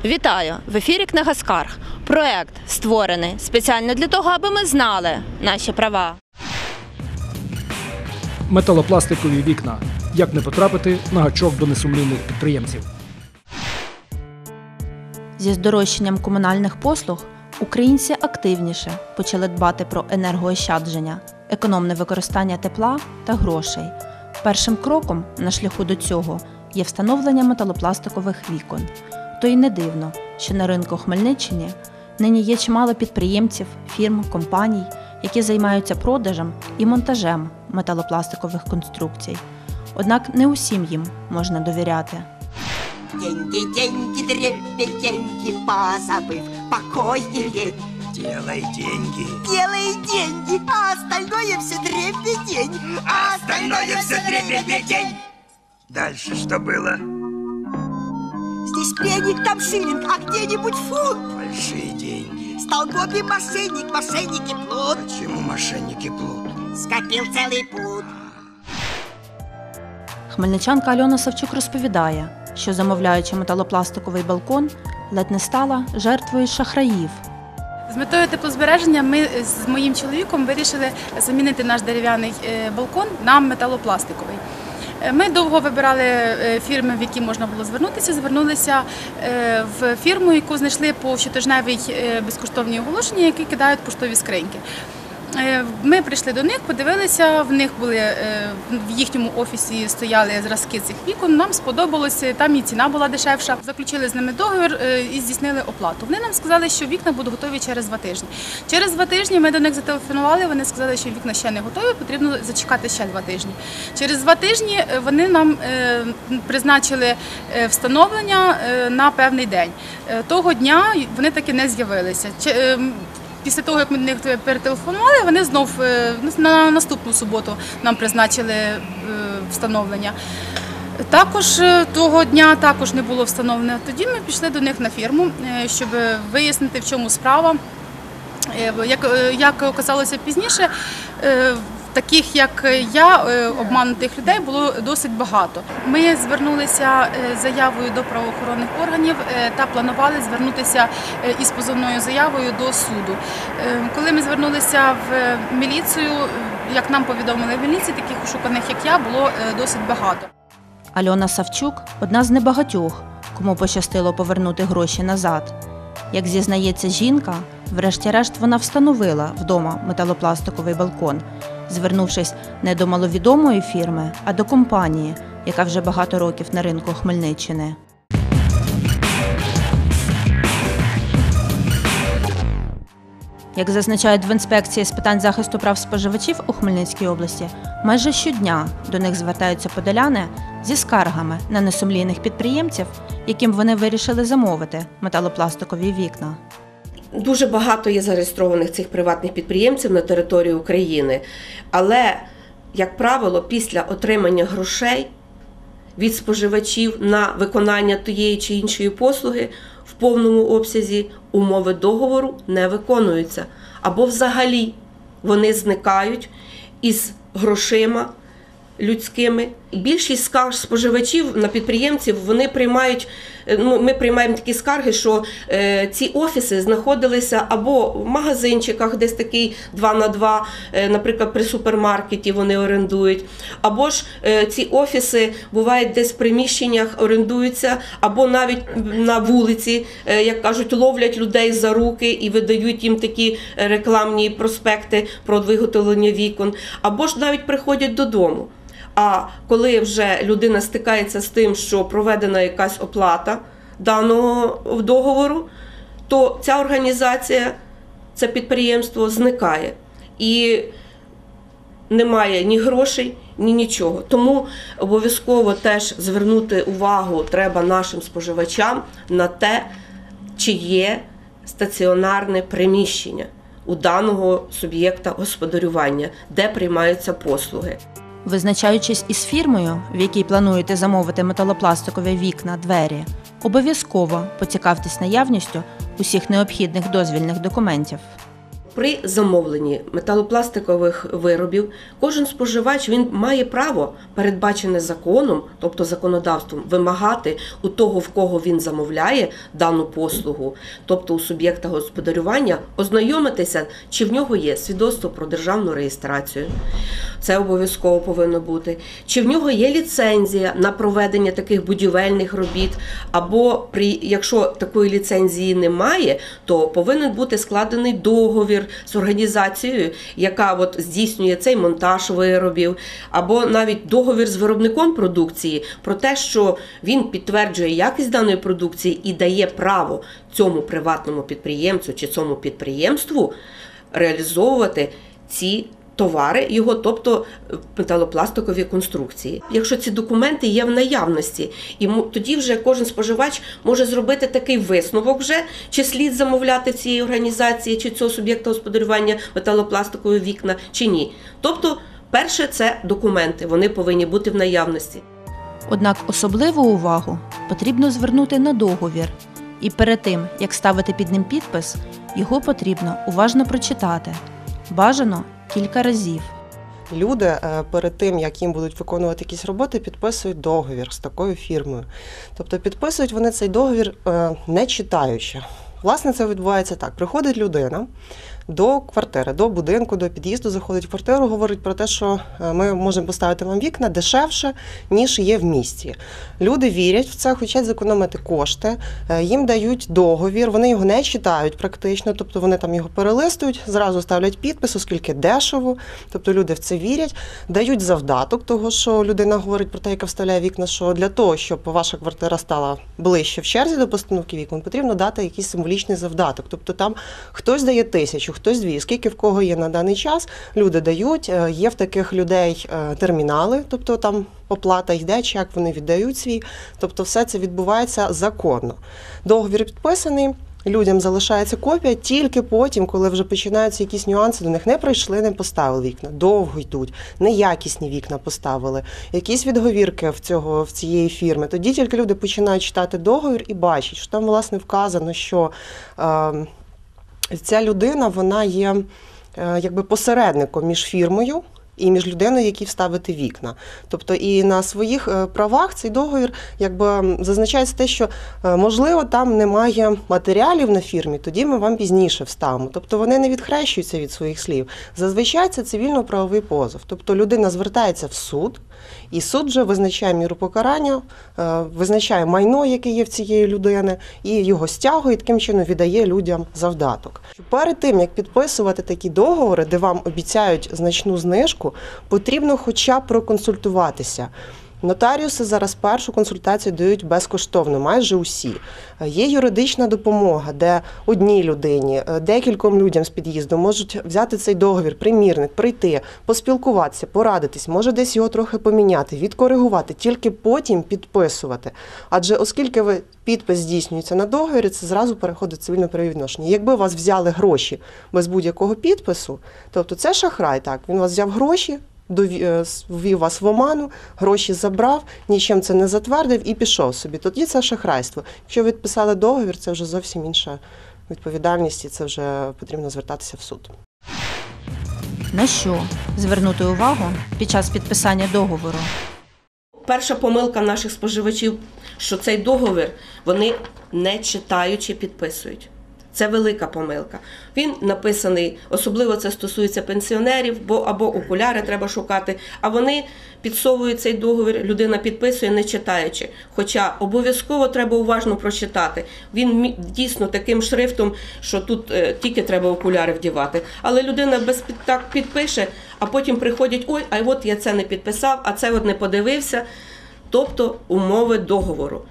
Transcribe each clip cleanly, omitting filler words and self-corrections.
Вітаю! В ефірі «Книга скарг». Проект створений спеціально для того, аби ми знали наші права. Металопластикові вікна. Як не потрапити на гачок до несумлінних підприємців. Зі здорожчанням комунальних послуг українці активніше почали дбати про енергоощадження, економне використання тепла та грошей. Першим кроком на шляху до цього є встановлення металопластикових вікон. То й не дивно, що на ринку Хмельниччини нині є чимало підприємців, фірм, компаній, які займаються продажем і монтажем металопластикових конструкцій. Однак не усім їм можна довіряти. Деньги, деньги, дребеденьги, позабыв покойнее. Делай деньги. Делай деньги, а остальное все дребедень. А остальное все дребедень. Дальше что было? Здесь пенник, там шиллинг, а где-нибудь фунт. Большие деньги. Столбовый мошенник, мошенники плут. Почему мошенники плут? Скопил целый пуд. Хмельничанка Альона Савчук розповідає, що замовляючи металопластиковий балкон, ледь не стала жертвою шахраїв. З метою теплозбереження ми з моїм чоловіком вирішили замінити наш дерев'яний балкон на металопластиковий. Ми довго вибирали фірми, в які можна було звернутися. Звернулися в фірму, яку знайшли по щотижневій безкоштовній оголошенні, які кидають поштові скриньки. Ми прийшли до них, подивилися, в їхньому офісі стояли зразки цих вікон, нам сподобалося, там і ціна була дешевша. Заключили з ними договір і здійснили оплату. Вони нам сказали, що вікна будуть готові через 2 тижні. Через 2 тижні ми до них зателефонували, вони сказали, що вікна ще не готові, потрібно зачекати ще 2 тижні. Через 2 тижні вони нам призначили встановлення на певний день. Того дня вони таки не з'явилися. Після того, як ми до них перетелефонували, вони знов на наступну суботу нам призначили встановлення. Також того дня не було встановлено. Тоді ми пішли до них на фірму, щоб вияснити, в чому справа. Як оказалося пізніше, таких, як я, обманутих людей було досить багато. Ми звернулися з заявою до правоохоронних органів та планували звернутися із позовною заявою до суду. Коли ми звернулися в міліцію, як нам повідомили в міліції, таких ошуканих, як я, було досить багато. Альона Савчук – одна з небагатьох, кому пощастило повернути гроші назад. Як зізнається жінка, врешті-решт вона встановила вдома металопластиковий балкон, звернувшись не до маловідомої фірми, а до компанії, яка вже багато років на ринку Хмельниччини. Як зазначають в інспекції з питань захисту прав споживачів у Хмельницькій області, майже щодня до них звертаються подоляни зі скаргами на несумлінних підприємців, яким вони вирішили замовити металопластикові вікна. Дуже багато є зареєстрованих цих приватних підприємців на території України, але, як правило, після отримання грошей від споживачів на виконання тієї чи іншої послуги в повному обсязі умови договору не виконуються. Або взагалі вони зникають із грошима людськими. Більшість скарг споживачів на підприємців, ми приймаємо такі скарги, що ці офіси знаходилися або в магазинчиках, десь такий 2 на 2, наприклад, при супермаркеті вони орендують, або ж ці офіси бувають десь в приміщеннях, орендуються, або навіть на вулиці, як кажуть, ловлять людей за руки і видають їм такі рекламні проспекти про виготовлення вікон, або ж навіть приходять додому. А коли вже людина стикається з тим, що проведена якась оплата даного договору, то ця організація, це підприємство зникає. І немає ні грошей, ні нічого. Тому обов'язково теж звернути увагу треба нашим споживачам на те, чи є стаціонарне приміщення у даного суб'єкта господарювання, де приймаються послуги. Визначаючись із фірмою, в якій плануєте замовити металопластикові вікна, двері, обов'язково поцікавтесь наявністю усіх необхідних дозвільних документів. при замовленні металопластикових виробів кожен споживач він має право, передбачене законом, тобто законодавством, вимагати у того, в кого він замовляє дану послугу, тобто у суб'єкта господарювання, ознайомитися, чи в нього є свідоцтво про державну реєстрацію. Це обов'язково повинно бути. Чи в нього є ліцензія на проведення таких будівельних робіт, або якщо такої ліцензії немає, то повинен бути складений договір з організацією, яка здійснює цей монтаж виробів, або навіть договір з виробником продукції про те, що він підтверджує якість даної продукції і дає право цьому приватному підприємцю чи цьому підприємству реалізовувати ці товари його, тобто металопластикові конструкції. Якщо ці документи є в наявності, тоді вже кожен споживач може зробити такий висновок вже, чи слід замовляти цієї організації, чи цього суб'єкта господарювання металопластикові вікна, чи ні. Тобто, перше – це документи, вони повинні бути в наявності. Однак особливу увагу потрібно звернути на договір. І перед тим, як ставити під ним підпис, його потрібно уважно прочитати. Бажано кілька разів. Люди перед тим, як їм будуть виконувати якісь роботи, підписують договір з такою фірмою. Тобто підписують вони цей договір не читаючи. Власне, це відбувається так. Приходить людина до квартири, до будинку, до під'їзду, заходить в квартиру, говорить про те, що ми можемо поставити вам вікна дешевше, ніж є в місті. Люди вірять в це, хочуть зекономити кошти, їм дають договір, вони його не читають практично, тобто вони там його перелистують, зразу ставлять підпис, оскільки дешево, тобто люди в це вірять, дають завдаток того, що людина говорить про те, яка вставляє вікна, що для того, щоб ваша квартира стала ближче в черзі до постановки вікон, потрібно дати якийсь символічний завдаток. Тобто там хтось дає 1000, хтось 2, скільки в кого є на даний час, люди дають, є в таких людей термінали, тобто там оплата йде, чек вони віддають свій, тобто все це відбувається законно. Договір підписаний, людям залишається копія, тільки потім, коли вже починаються якісь нюанси, до них не прийшли, не поставили вікна, довго йдуть, неякісні вікна поставили, якісь відговірки в цієї фірми. Тоді тільки люди починають читати договір і бачать, що там, власне, вказано, що ця людина, вона є якби посередником між фірмою і між людиною, якій вставити вікна. Тобто і на своїх правах цей договір якби зазначається те, що можливо там немає матеріалів на фірмі, тоді ми вам пізніше вставимо. Тобто вони не відхрещуються від своїх слів. Зазвичай це цивільно-правовий позов. Тобто людина звертається в суд, і суд вже визначає міру покарання, визначає майно, яке є в цієї людини, і його стягує, і таким чином віддає людям завдаток. Перед тим, як підписувати такі договори, де вам обіцяють значну знижку, потрібно хоча б проконсультуватися. Нотаріуси зараз першу консультацію дають безкоштовно, майже усі. Є юридична допомога, де одній людині, декільком людям з під'їзду можуть взяти цей договір, примірник, прийти, поспілкуватися, порадитись, може десь його трохи поміняти, відкоригувати, тільки потім підписувати. Адже оскільки підпис здійснюється на договорі, це зразу переходить в цивільно-правові відношення. Якби вас взяли гроші без будь-якого підпису, тобто це шахрай, так, він вас взяв гроші, ввів вас в оману, гроші забрав, нічим це не затвердив і пішов собі. Тоді це шахрайство. Якщо ви підписали договір, це вже зовсім інша відповідальність, і це вже потрібно звертатися в суд. На що звернути увагу під час підписання договору? Перша помилка наших споживачів, що цей договір вони не читаючи підписують. Це велика помилка. Він написаний, особливо це стосується пенсіонерів, або окуляри треба шукати, а вони підсовують цей договір, людина підписує, не читаючи. Хоча обов'язково треба уважно прочитати. Він дійсно таким шрифтом, що тут тільки треба окуляри вдівати. Але людина так підпише, а потім приходять, ой, а от я це не підписав, а це от не подивився. Тобто умови договору.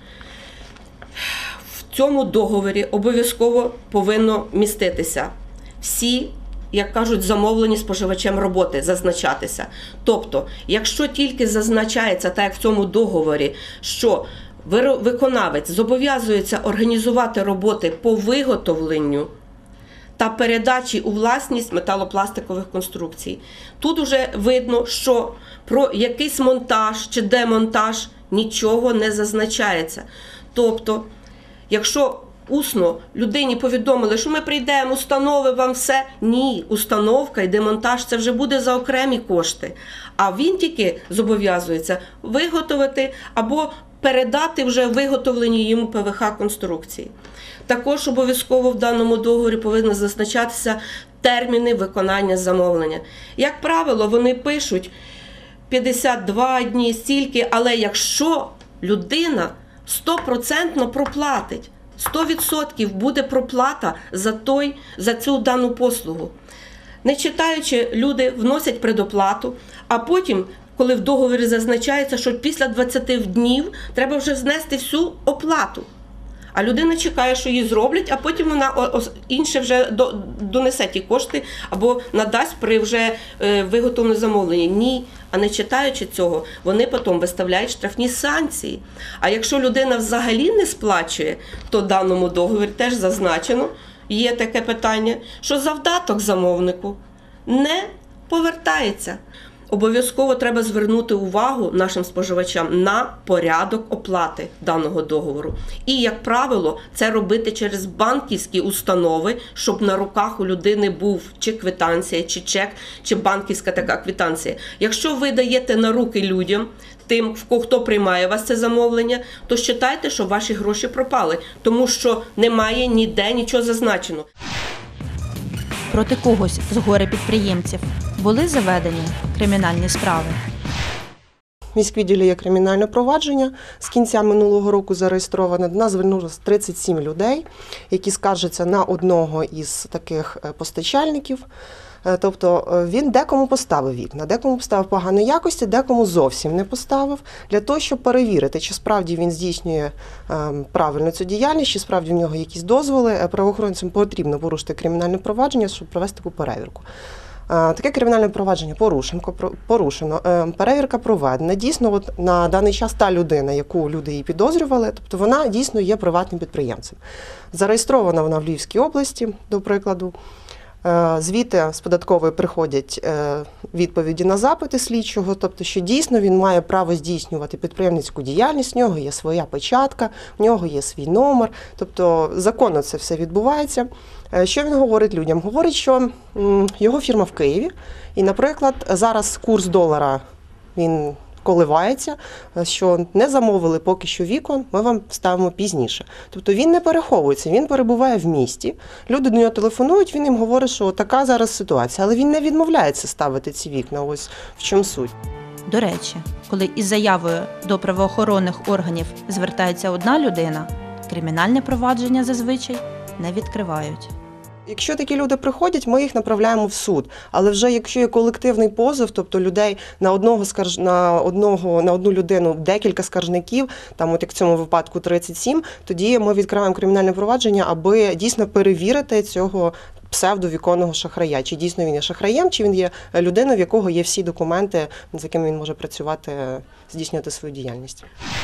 В цьому договорі обов'язково повинно міститися всі, як кажуть, замовлені споживачем роботи, зазначатися. Тобто, якщо тільки зазначається, так як в цьому договорі, що виконавець зобов'язується організувати роботи по виготовленню та передачі у власність металопластикових конструкцій, тут вже видно, що про якийсь монтаж чи демонтаж нічого не зазначається. Тобто, якщо усно людині повідомили, що ми прийдемо, установи вам все. Ні, установка і демонтаж – це вже буде за окремі кошти. А він тільки зобов'язується виготовити або передати вже виготовлені йому ПВХ-конструкції. Також обов'язково в даному договорі повинні зазначатися терміни виконання замовлення. Як правило, вони пишуть 52 дні, стільки, але якщо людина 100% проплатить, 100% буде проплата за цю дану послугу. Не читаючи, люди вносять предоплату, а потім, коли в договорі зазначається, що після 20 днів треба вже знести всю оплату. А людина чекає, що її зроблять, а потім вона інше вже донесе ті кошти або надасть при вже виготовленому замовленні. Ні, а не читаючи цього, вони потім виставляють штрафні санкції. А якщо людина взагалі не сплачує, то в даному договорі теж зазначено, є таке питання, що завдаток замовнику не повертається. Обов'язково треба звернути увагу нашим споживачам на порядок оплати даного договору. І, як правило, це робити через банківські установи, щоб на руках у людини був чи квитанція, чи чек, чи банківська така квитанція. Якщо ви даєте на руки людям, тим, хто приймає у вас це замовлення, то вважайте, що ваші гроші пропали, тому що немає ніде нічого зазначено. Проти когось з горе-підприємців були заведені кримінальні справи. В міськвідділі є кримінальне провадження. З кінця минулого року зареєстровано. До нас звернулося 37 людей, які скаржаться на одного із таких постачальників. Тобто він декому поставив вікна, декому поставив поганої якості, декому зовсім не поставив. Для того, щоб перевірити, чи справді він здійснює правильно цю діяльність, чи справді в нього якісь дозволи, правоохоронцям потрібно порушити кримінальне провадження, щоб провести таку перевірку. Таке кримінальне провадження порушено, перевірка проведена. Дійсно, от на даний час та людина, яку люди її підозрювали, тобто вона дійсно є приватним підприємцем. Зареєстрована вона в Львівській області, до прикладу. Звідти з податкової приходять відповіді на запити слідчого, тобто, що дійсно він має право здійснювати підприємницьку діяльність, в нього є своя печатка, в нього є свій номер, тобто законно це все відбувається. Що він говорить людям? Говорить, що його фірма в Києві, і, наприклад, зараз курс долара, він коливається, що не замовили поки що вікон, ми вам ставимо пізніше. Тобто він не переховується, він перебуває в місті, люди до нього телефонують, він їм говорить, що така зараз ситуація, але він не відмовляється ставити ці вікна, ось в чому суть. До речі, коли із заявою до правоохоронних органів звертається одна людина, кримінальне провадження зазвичай не відкривають. Якщо такі люди приходять, ми їх направляємо в суд. Але вже якщо є колективний позов, тобто людей на одну людину декілька скаржників, там от як в цьому випадку 37, тоді ми відкриваємо кримінальне провадження, аби дійсно перевірити цього псевдовіконного шахрая. Чи дійсно він є шахраєм, чи він є людиною, в якого є всі документи, з якими він може працювати, здійснювати свою діяльність.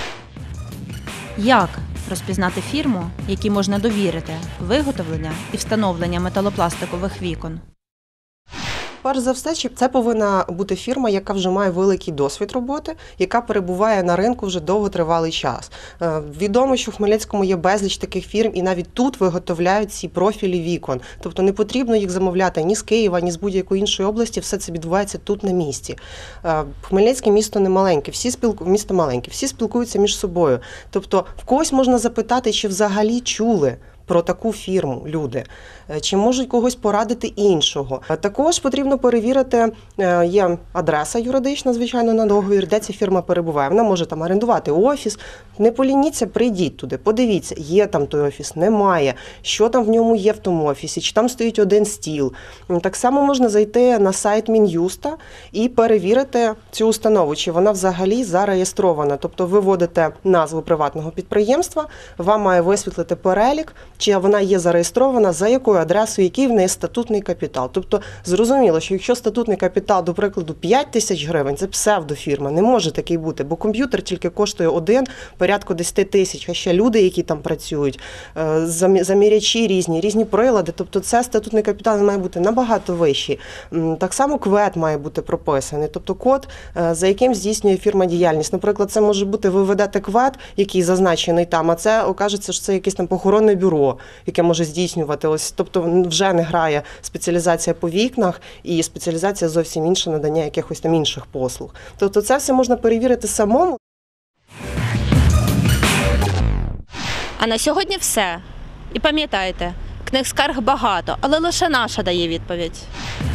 Як розпізнати фірму, якій можна довірити виготовлення і встановлення металопластикових вікон? Перш за все, це повинна бути фірма, яка вже має великий досвід роботи, яка перебуває на ринку вже довготривалий час. Відомо, що в Хмельницькому є безліч таких фірм, і навіть тут виготовляють ці профілі вікон. Тобто не потрібно їх замовляти ні з Києва, ні з будь-якої іншої області, все це відбувається тут на місці. Хмельницьке місто не маленьке, місто маленьке, всі спілкуються між собою. Тобто в когось можна запитати, чи взагалі чули про таку фірму люди, чи можуть когось порадити іншого. Також потрібно перевірити, є адреса юридична, звичайно, на договір, де ця фірма перебуває. Вона може там орендувати офіс. Не полініться, прийдіть туди, подивіться, є там той офіс, немає, що там в ньому є в тому офісі, чи там стоїть один стіл. Так само можна зайти на сайт Мін'юста і перевірити цю установу, чи вона взагалі зареєстрована. Тобто ви вводите назву приватного підприємства, вам має висвітлити перелік, чи вона є зареєстрована, за якою адресою, який в неї статутний капітал. Тобто зрозуміло, що якщо статутний капітал, до прикладу, 5 тисяч гривень, це псевдофірма, не може такий бути, бо комп'ютер тільки коштує один, порядку 10 тисяч, а ще люди, які там працюють, замірячі різні прилади, тобто це статутний капітал має бути набагато вищий. Так само КВЕД має бути прописаний, тобто код, за яким здійснює фірма діяльність. Наприклад, це може бути, ви ведете КВЕД, який зазначений там, а це окажеться, що це якесь там похоронне бюро, яке може здійснювати. Ось, тобто вже не грає спеціалізація по вікнах і спеціалізація зовсім інша, надання якихось там інших послуг. Тобто це все можна перевірити самому. А на сьогодні все. І пам'ятайте, книг скарг багато, але лише наша дає відповідь.